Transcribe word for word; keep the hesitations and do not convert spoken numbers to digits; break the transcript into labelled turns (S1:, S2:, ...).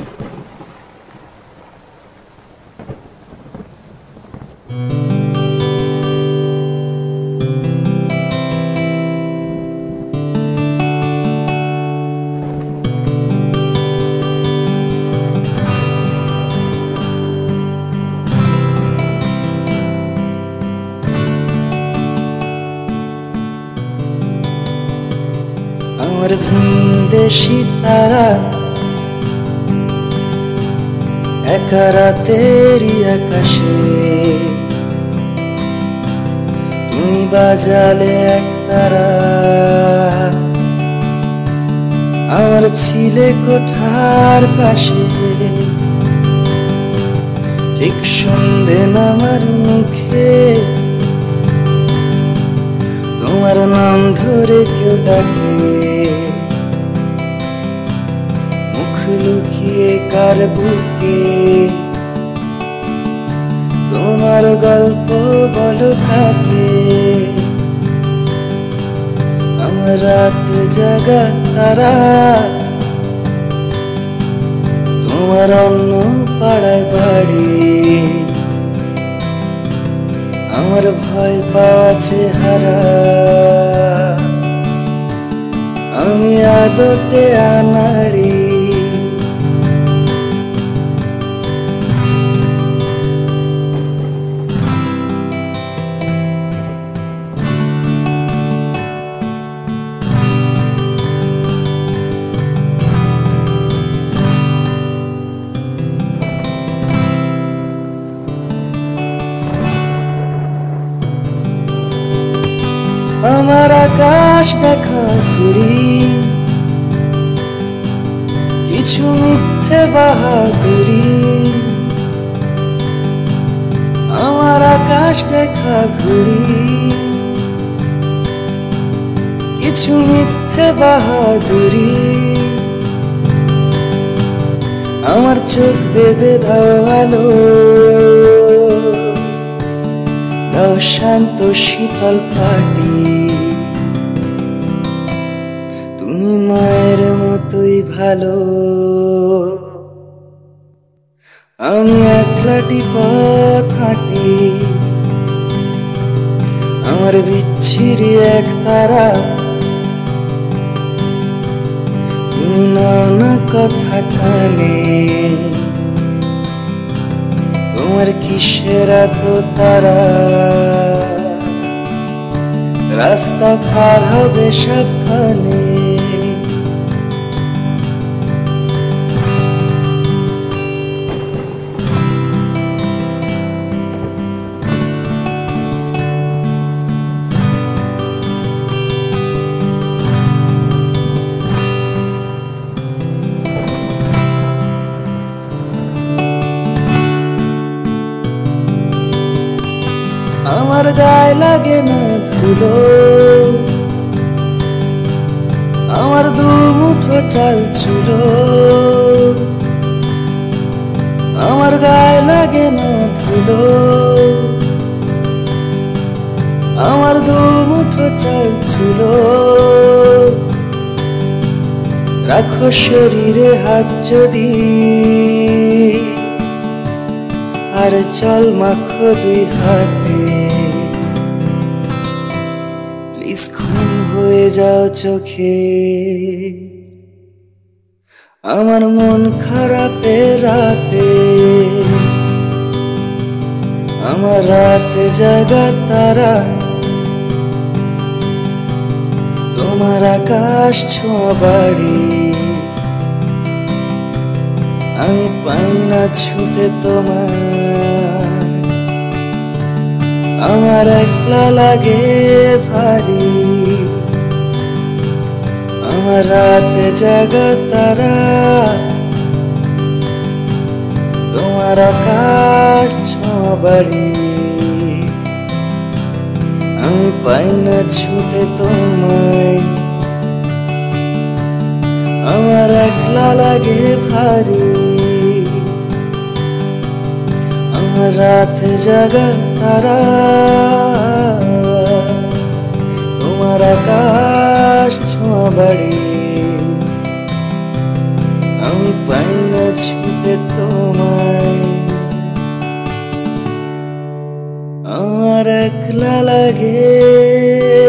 S1: আমার ভিনদেশী তারা একা রাতেরই আকাশে, তুমি বাজালে এক তারা, আমার ছিলে কোঠার পাশে। ঠিক সন্ধে নামার মুখে তোমার নাম ধরে কেউ ডাকে, মুখ লুকিয়ে কার বুকে তোমার গল্প বলো কাকে। আমার রাত জাগা তারা তোমার অন্য পাড়ায় বাড়ি, আমার ভয় পাওয়া চেহারা আমি আদতে আনাড়ি। আমার আকাশ দেখা ঘুড়ি কিছু মিথ্যে বাহাদুরি, আমার আকাশ দেখা ঘুড়ি কিছু মিথ্যে বাহাদুরি। আমার চোখ বেঁধে দাও আলো, দাও শান্ত শীতল পাটি, তুমি মায়ের মতোই ভালো। আমি একলাটি পথ হাঁটি, আমার বিচ্ছিরি এক তারা, তুমি নানা কথা কানে, তোমার কিসের এত তারা, রাস্তা পার হবে সাবধানে। আমার গায়ে লাগে না ধুলো, আমার দু মুঠো চাল চুলো, আমার গায়ে লাগে না ধুলো, আমার দু মুঠো চাল চুলো। রাখো শরীরে হাত যদি, আর চল মাখো দুই হাতে, প্লিজ ঘুম হয়ে যাও চোখে। আমার মন খারাপের রাতে, আমার রাতে জাগা তারা, তোমার আকাশ ছোঁয়া বাড়ি, আমি পাই না ছুটে তোমার, আমার একলা লাগে ভারী। আমার রাতে জাগা তারা, তোমার আকাশ ছোঁয়া বাড়ি, আমি পাই না ছুটে তোমায়, আমার একলা লাগে ভারী। আমার রাতে জাগা তারা, তোমার আকাশ ছোঁয়া বাড়ি, আমি পাই না ছুতে তোমায় আমার একলা লাগে।